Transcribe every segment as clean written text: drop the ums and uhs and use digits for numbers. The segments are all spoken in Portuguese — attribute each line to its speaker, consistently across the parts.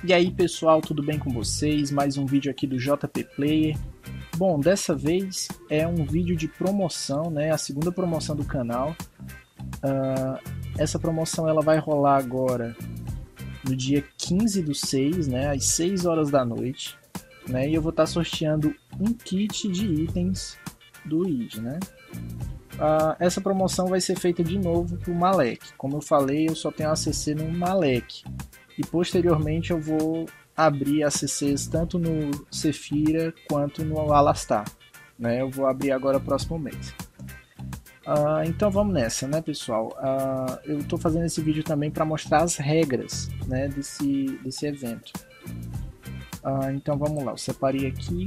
Speaker 1: E aí pessoal, tudo bem com vocês? Mais um vídeo aqui do JP Player. Bom, dessa vez é um vídeo de promoção, né? A segunda promoção do canal. Essa promoção ela vai rolar agora no dia 15/6, né? Às 6 horas da noite, né? E eu vou estar sorteando um kit de itens do ID, né? Essa promoção vai ser feita de novo para o Malek. Como eu falei, eu só tenho ACC no Malek. E posteriormente eu vou abrir ACCs tanto no Sephira quanto no Alastar, né? Eu vou abrir agora próximo mês. Então vamos nessa, né, pessoal? Eu estou fazendo esse vídeo também para mostrar as regras, né, desse evento. Então vamos lá, eu separei aqui.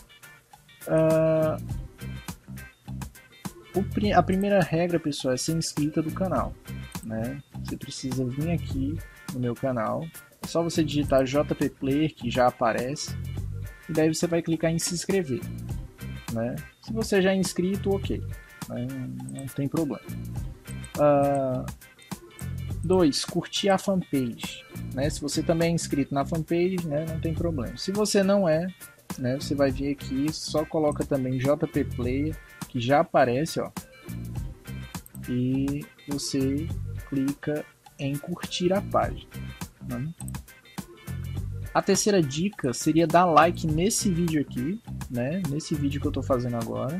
Speaker 1: A primeira regra, pessoal, é ser inscrita do canal, né? Você precisa vir aqui no meu canal, é só você digitar JP Player que já aparece, e daí você vai clicar em se inscrever, né? Se você já é inscrito, ok, né? Não tem problema. 2. Curtir a fanpage, né? Se você também é inscrito na fanpage, né, não tem problema. Se você não é, né, você vai vir aqui, só coloca também JP Player, que já aparece, ó, e você clica em curtir a página, né? A terceira dica seria dar like nesse vídeo aqui, né, nesse vídeo que eu estou fazendo agora.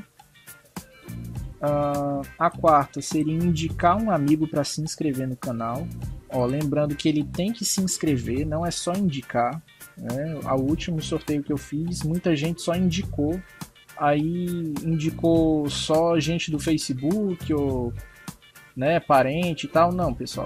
Speaker 1: A quarta seria indicar um amigo para se inscrever no canal. Ó, lembrando que ele tem que se inscrever, não é só indicar, né? O último sorteio que eu fiz, muita gente só indicou. Aí indicou só gente do Facebook ou, né, parente e tal. Não, pessoal,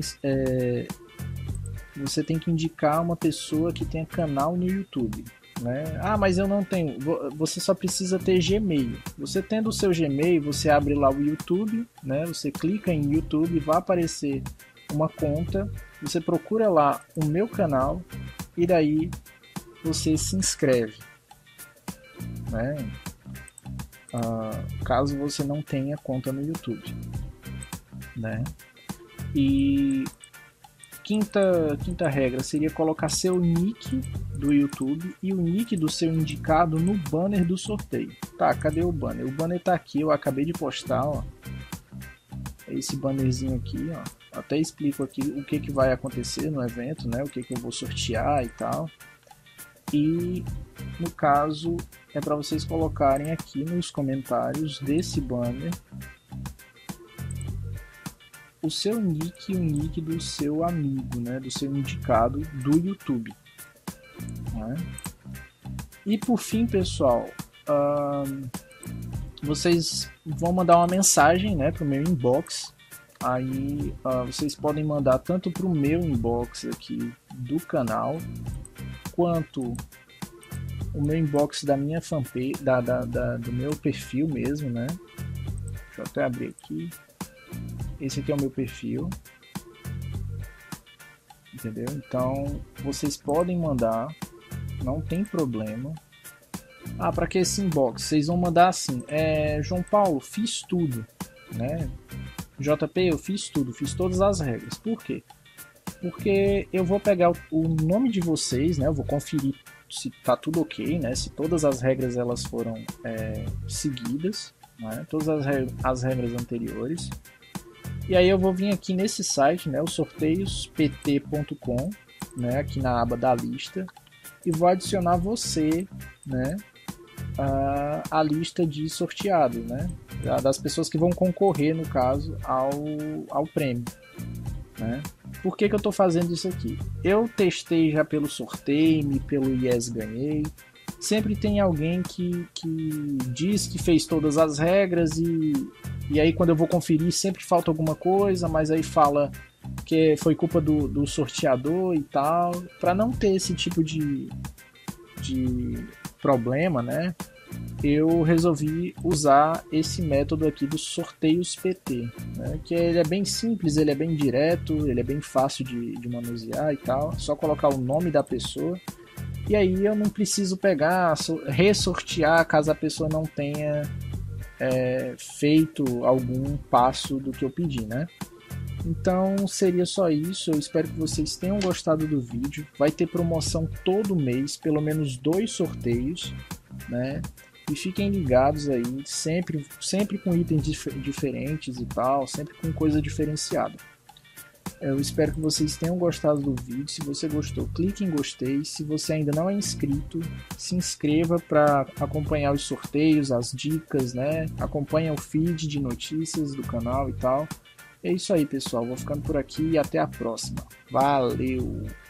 Speaker 1: você tem que indicar uma pessoa que tenha canal no YouTube, né? Mas eu não tenho. Você só precisa ter Gmail. Você tendo o seu Gmail, você abre lá o YouTube, né? Você clica em YouTube, vai aparecer uma conta, você procura lá o meu canal e daí você se inscreve, né? Caso você não tenha conta no YouTube, né? E quinta regra seria colocar seu nick do YouTube e o nick do seu indicado no banner do sorteio. Tá, cadê o banner? O banner tá aqui, eu acabei de postar, ó. Esse bannerzinho aqui, ó. Até explico aqui o que vai acontecer no evento, né? O que eu vou sortear e tal. E no caso é para vocês colocarem aqui nos comentários desse banner o seu nick e o nick do seu amigo, né, do seu indicado do YouTube, né? E por fim, pessoal, vocês vão mandar uma mensagem, né, para o meu inbox. Aí vocês podem mandar tanto para o meu inbox aqui do canal quanto o meu inbox da minha fanpage, do meu perfil mesmo, né? Deixa eu até abrir aqui. Esse aqui é o meu perfil, entendeu? Então vocês podem mandar, não tem problema. Para que esse inbox? Vocês vão mandar assim: João Paulo, fiz tudo, né? JP, eu fiz tudo, fiz todas as regras. Por quê? Porque eu vou pegar o nome de vocês, né? Eu vou conferir se tá tudo ok, né? Se todas as regras elas foram seguidas, né? Todas as regras anteriores. E aí eu vou vir aqui nesse site, né? O sorteiospt.com, né? Aqui na aba da lista, e vou adicionar você, né? A lista de sorteados, né? Das pessoas que vão concorrer, no caso, ao prêmio, né? Por que eu estou fazendo isso aqui? Eu testei já pelo Sorteio, pelo Yes Ganhei. Sempre tem alguém que diz que fez todas as regras e aí quando eu vou conferir sempre falta alguma coisa, mas aí fala que foi culpa do sorteador e tal. Para não ter esse tipo de problema, né? Eu resolvi usar esse método aqui do Sorteios PT, né? Que ele é bem simples, ele é bem direto, ele é bem fácil de manusear e tal. É só colocar o nome da pessoa e aí eu não preciso pegar, ressortear caso a pessoa não tenha feito algum passo do que eu pedi, né? Então seria só isso, eu espero que vocês tenham gostado do vídeo. Vai ter promoção todo mês, pelo menos 2 sorteios, né? E fiquem ligados aí, sempre com itens diferentes e tal, sempre com coisa diferenciada. Eu espero que vocês tenham gostado do vídeo. Se você gostou, clique em gostei. Se você ainda não é inscrito, se inscreva para acompanhar os sorteios, as dicas, né? Acompanhe o feed de notícias do canal e tal. É isso aí, pessoal. Vou ficando por aqui e até a próxima. Valeu!